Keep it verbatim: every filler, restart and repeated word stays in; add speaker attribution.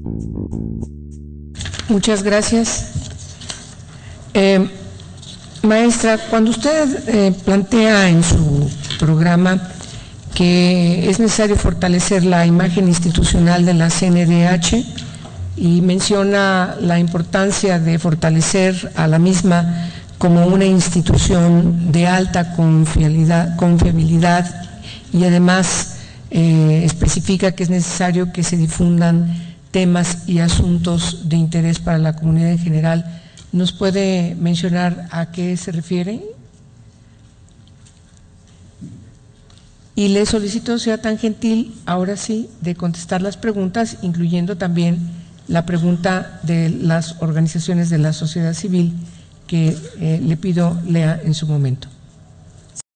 Speaker 1: Muchas gracias. Eh, maestra, cuando usted eh, plantea en su programa que es necesario fortalecer la imagen institucional de la C N D H y menciona la importancia de fortalecer a la misma como una institución de alta confiabilidad, confiabilidad y además eh, especifica que es necesario que se difundan temas y asuntos de interés para la comunidad en general, ¿nos puede mencionar a qué se refiere? Y le solicito sea tan gentil, ahora sí, de contestar las preguntas, incluyendo también la pregunta de las organizaciones de la sociedad civil que eh, le pido lea en su momento.